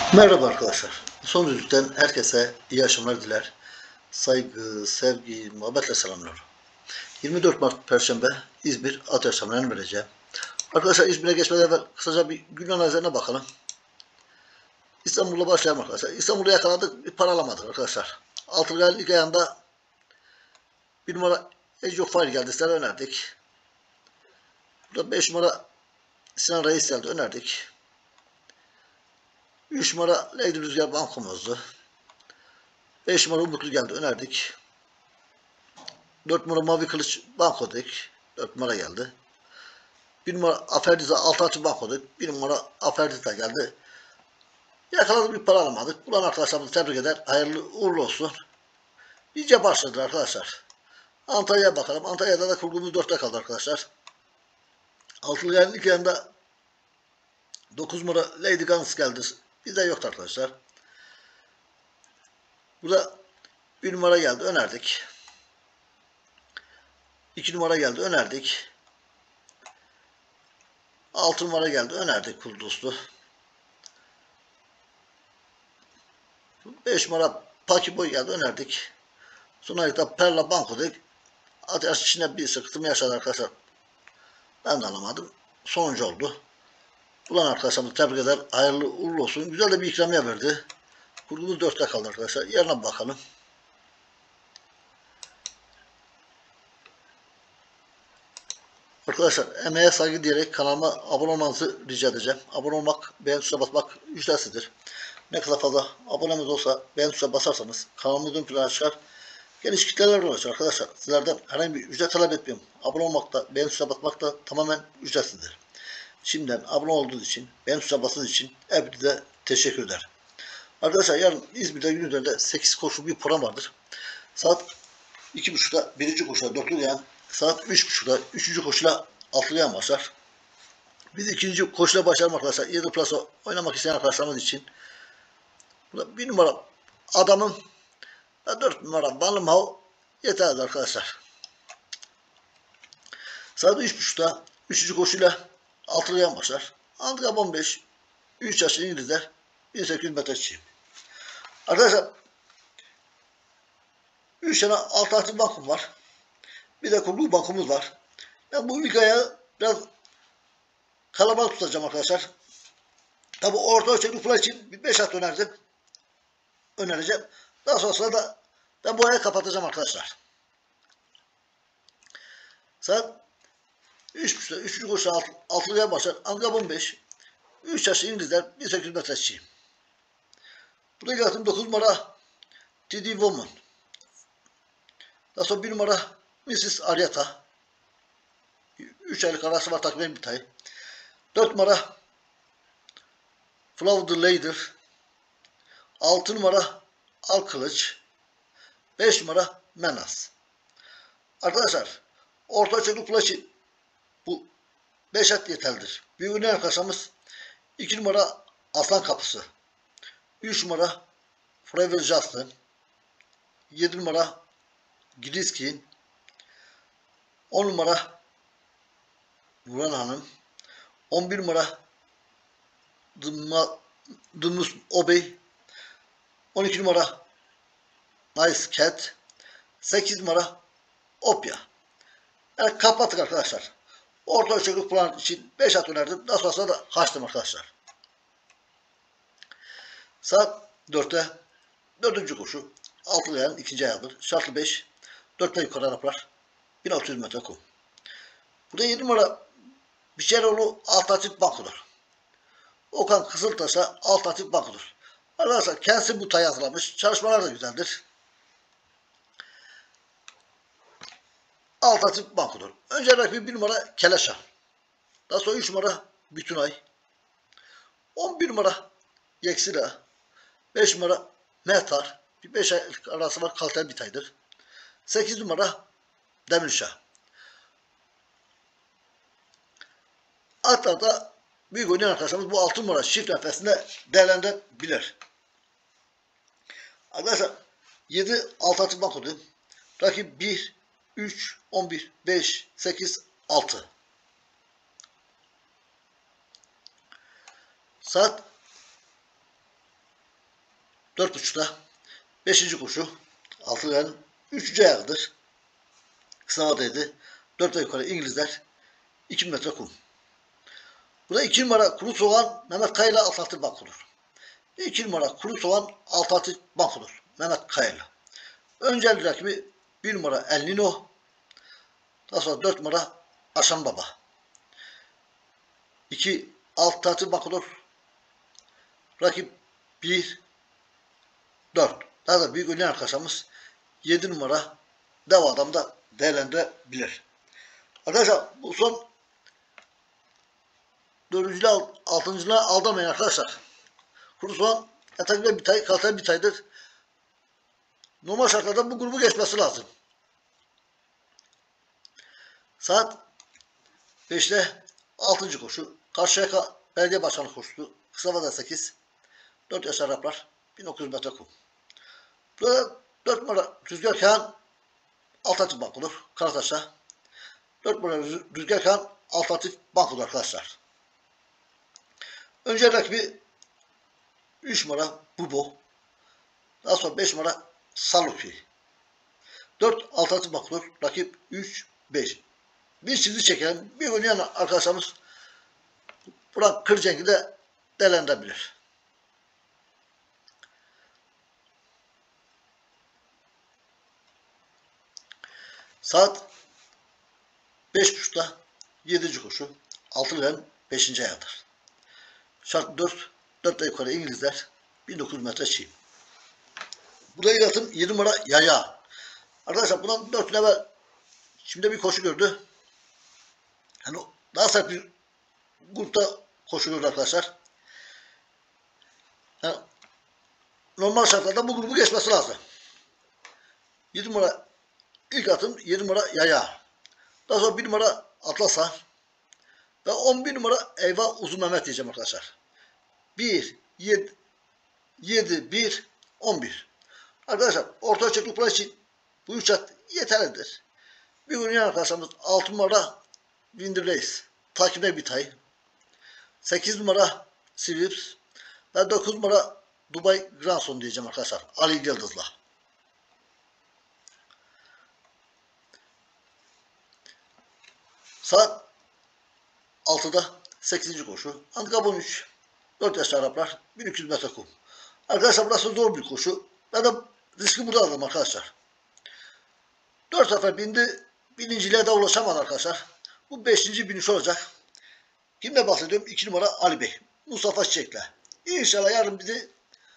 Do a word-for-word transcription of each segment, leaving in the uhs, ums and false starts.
Merhaba arkadaşlar. Son düzlükten herkese iyi akşamlar diler. Saygı, sevgi, muhabbetle selamlıyorum. yirmi dört Mart Perşembe İzmir at yaşamlarını vereceğim. Arkadaşlar İzmir'e geçmeden evvel kısaca bir gün analizlerine bakalım. İstanbul'la başlayalım arkadaşlar. İstanbul'u yakaladık, bir para alamadık arkadaşlar. Altılı ilk ayağında bir numara Age of Fire geldi, sizlere önerdik. Burada beş numara Sinan Reis geldi, önerdik. üç numara Lady Rüzgar bankomuzdu. beş numara Umutlu geldi, önerdik. dört numara Mavi Kılıç banko dedik. dört numara geldi. bir numara Aferdiza altı açı banko dedik. bir numara Aferdiza geldi. Yakaladık, bir para alamadık. Bulan arkadaşlarımızı tebrik eder. Hayırlı uğurlu olsun. İyice başladı arkadaşlar. Antalya'ya bakalım. Antalya'da da kurduğumuz dörtte kaldı arkadaşlar. Altılı gelin ilk yanında dokuz numara Lady Guns geldi. Bizde yoktu arkadaşlar. Burada bir numara geldi, önerdik. iki numara geldi, önerdik. altı numara geldi, önerdik Kulduslu. beş numara Paki Boy geldi, önerdik. Sonraki Perla Banko dedik. Ateş içinde bir sıkıntımı yaşadı arkadaşlar. Ben de anlamadım. Sonuncu oldu. Bulan arkadaşlarımızı tebrik eder. Hayırlı uğurlu olsun. Güzel de bir ikramiye verdi. Kurduğumuz dörtte kaldı arkadaşlar. Yarına bakalım. Arkadaşlar emeğe saygı diyerek kanalıma abone olmanızı rica edeceğim. Abone olmak, beğen tuşuna basmak ücretsizdir. Ne kadar fazla abonemiz olsa beğen tuşuna basarsanız kanalımız ön plana çıkar. Geniş kitleler olacak arkadaşlar. Sizlerden herhangi bir ücret talep etmiyorum. Abone olmak da, beğen tuşuna basmak da tamamen ücretsizdir. Şimdiden abone olduğunuz için, beğen tuşuna bastığınız için hepinize teşekkür ederim. Arkadaşlar yarın İzmir'de gün üzerinde sekiz koşulu bir program vardır. Saat iki buçukta birinci koşuda dörtlü yan, saat üç buçukta üçüncü koşuyla altılı yan başlar. Biz ikinci koşuyla başlayalım arkadaşlar. yedi plasa oynamak isteyen arkadaşlarımız için. Burada bir numara adamın dört numara Balmav yeterli arkadaşlar. Saat üç buçukta üçüncü koşuyla altılı yan başlar. Handikap on beş, üç yaşlı İngilizler, bin sekiz yüz metre çiğ. Arkadaşlar üç tane alternatif bankum var. Bir de kurulu bankumuz var. Ben bu ilk ayağı biraz kalabalık tutacağım arkadaşlar. Tabi orta ölçekli falan için bir beş at önerdim. Önereceğim. Daha sonrasında da ben bu ayı kapatacağım arkadaşlar. Saat üç buçukta üçüncü koşu alt, altılıya başlar. Handikap on beş. üç yaşlı İngilizler, bin sekiz yüz metre çiğ. Burada yaratım dokuz numara T D Woman. Daha sonra bir numara Missus Arietta. üç aylık arası var, takviyenin bir tayı. dört numara Flow the Lader. altı numara Al Kılıç. beş numara Menas. Arkadaşlar orta ölçekli flaşı bu beş at yeterlidir. Büyük önemli arkadaşlarımız iki numara Aslan Kapısı. üç numara Forever Justin. yedi numara Griskin. on numara Nurhan Hanım. on bir numara Dımus Obey. on iki numara Nice Cat. sekiz numara Opya. Yani kapattık arkadaşlar. Orta ölçekli plan için beş at önerdim. Daha sonrasında da haçtım arkadaşlar. Saat dörtte dördüncü koşu. Altılı ayağın ikinci ayağıdır. Şartlı beş. dörtte yukarı Araplar. bin altı yüz metre kum. Burada yedi numara Biçeroğlu alternatif bankodur. Okan Kızıltaş'a alternatif bankodur. Arkadaşlar kendisi bu tayı hazırlamış. Çalışmalar da güzeldir. Alternatif bankodur. Önce rakibim bir numara Keleşa. Daha sonra üç numara Bütünay. on bir numara Yeksila. beş numara Mehtar. Bir beş aylık arası var, kaliteli bir taydır. sekiz numara Demirşah. Atlarda büyük oynayan arkadaşlarımız bu altı numara çift nefesinde değerlendirebilir. Arkadaşlar yedi alternatif banko dedim. Rakip bir, üç, on bir, beş, sekiz, altı. Saat dört buçukta beşinci koşu altıların üçüncü ayağıdır. Kısa vadeydi. dört ve yukarı İngilizler iki metre kum. Burada iki numara Kuru Soğan Mehmet Kaya'yla Alternatif Banko'dur. iki numara Kuru Soğan Alternatif Banko'dur. Mehmet Kaya'yla. Öncel rakibi bir numara El Nino. Daha sonra dört numara Aşan Baba. iki Alternatif Banko'dur. Rakip bir dört. Daha da büyük oynayan arkadaşlarımız yedi numara Dev Adam da değerlendirebilir. Arkadaşlar bu son dördüncüyle altıncılığa aldamayın arkadaşlar. Kuru Soğan yataklı bir tay, kaliteli bir taydır. Normal şartlarda bu grubu geçmesi lazım. Saat beşte altıncı koşu. Karşıyaka Belediye Başkanı koşusu. Kısa vade sekiz. dört yaş Araplar. bin dokuz yüz metre kum. Burada dört numara Rüzgar Kağan Alternatif Banko'dur. Karataş'ta. dört numara Rüzgar Kağan Alternatif Banko'dur arkadaşlar. Önce rakibi üç numara Bubo. Daha sonra beş numara Salupi. dört Alternatif Banko'dur. Rakip üç beş. Bir çizgi çekelim. Bir oynayan arkadaşlarımız Burak Kırceng'i de değerlendirebilir. Saat beş buçukta yedinci koşu. Altıların beşinci ayağıdır. Şart dört. dört ve yukarı İngilizler. bin dokuz yüz metre çiğ. Burada ilk atım yedi numara Yaya. Arkadaşlar bundan dört gün evvel şimdi bir koşu gördü. Yani daha sert bir grupta koşu gördü arkadaşlar. Yani normal şartlarda bu grubu geçmesi lazım. yedi numara ilk atım yedi numara Yaya. Daha sonra bir numara Atlasa. Ve on bir numara Eyvah Uzun Mehmet diyeceğim arkadaşlar. bir, yedi, yedi, bir, on bir. Arkadaşlar orta ölçekli plan için bu üç at yeterlidir. Bir oynayan arkadaşlarımız altı numara Winderlace. Takipte bir tay. sekiz numara Silips. Ve dokuz numara Dubai Grandson diyeceğim arkadaşlar. Ali Yıldız'la. Saat altıda sekizinci koşu. Handikap on üç. dört yaşlı Araplar. bin iki yüz metre kum. Arkadaşlar burası zor bir koşu. Ben de riski burada aldım arkadaşlar. dört sefer bindi. Birinciliğe de ulaşamadı arkadaşlar. Bu beşinci biniş olacak. Kimle bahsediyorum? iki numara Ali Bey. Mustafa Çiçek'le. İnşallah yarın bizi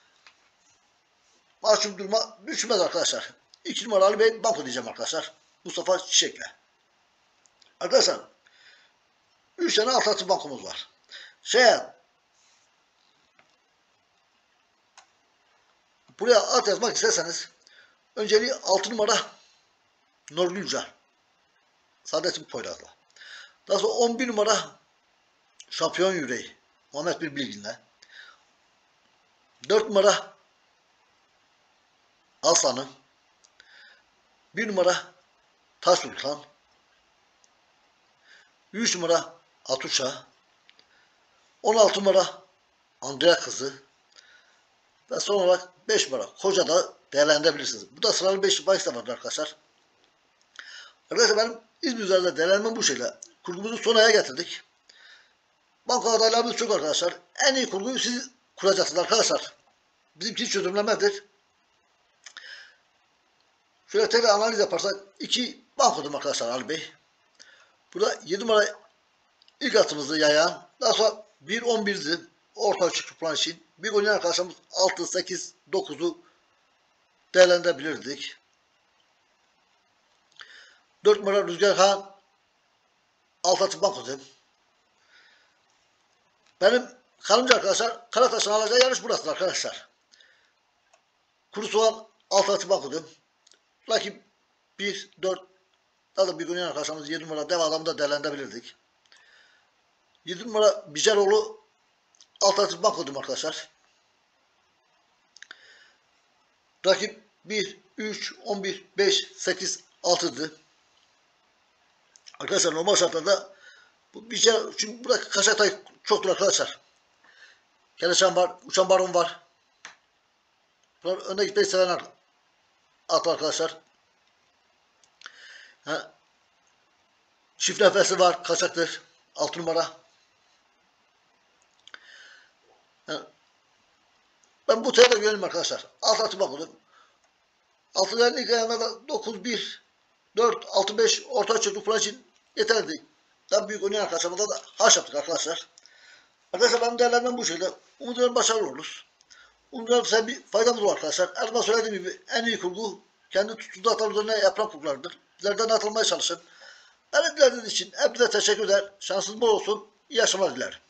mahcup duruma düşmez arkadaşlar. iki numara Ali Bey banko diyeceğim arkadaşlar. Mustafa Çiçek'le. Arkadaşlar üç tane alternatif bankomuz var. Şeye buraya at yazmak isterseniz önceliği altı numara Nurgül Yücel. Saadettin Poyraz'la. Daha sonra on bir numara Şampiyon Yüreği. Muhammed Bir Bilgin'le. dört numara Aslan'ın. bir numara Taş Sultan. üç numara Atuşa. on altı numara Andrea Kızı. Ve son olarak beş numara Koca da değerlendirebilirsiniz. Bu da sıralı beş bahis de vardır arkadaşlar. Arkadaşlar benim İzmir üzerinde değerlendirmem bu şekilde. Kurgumuzu son aya getirdik. Banka adaylarımız çok arkadaşlar. En iyi kurguyu siz kuracaksınız arkadaşlar. Bizimki çözümlemezdir. Şöyle tekrar analiz yaparsak iki bankodum arkadaşlar Ali Bey. Burada yedi numara ilk atımızı Yayan. Daha sonra bir on birdi. Orta ölçekli plan için. Bir oynayan arkadaşlarımız altı, sekiz, dokuzu değerlendirebilirdik. dört numara Rüzgar Kağan Alternatif Banko'dayım. Benim kanımca arkadaşlar Karataş'ın alacağı yarış burası arkadaşlar. Kuru Soğan Alternatif Banko'dayım. Rakip bir, dört, daha da bir oynayan arkadaşlarımız yedi numara Dev Adam'ı da değerlendirebilirdik. yedi numara Biceroğlu Alternatif Banko'dayım arkadaşlar. Rakip bir, üç, on bir, beş, sekiz, altı'dı. Arkadaşlar normal şartlarda bu bir şey, çünkü burada kaşatay çoktur arkadaşlar. Keleşan var, uçan baron var. Bunlar önde gitmeyi seven atlar arkadaşlar. Ha, çift nefesi var. Kaçaktır. altı numara. Ha, ben bu teyze görelim arkadaşlar. Alt atı bakıyordum. Altıların ilk ayağında da dokuz bir dört altı beş orta ölçekli falan için yeterli. Daha büyük oynayan arkadaşlar. Burada da haş yaptık arkadaşlar. Arkadaşlar benim değerlerimden bu şekilde. Umuyorum başarılı oluruz. Umuyorum size bir faydamız olur arkadaşlar. Her zaman söylediğim gibi en iyi kurgu kendi tuttuğu atar üzerine yapılan kurgulardır. Bizlerden atılmaya çalışın. Beni dinlediğiniz için hepinize teşekkür eder. Şansınız bol olsun. İyi yaşamlar dilerim.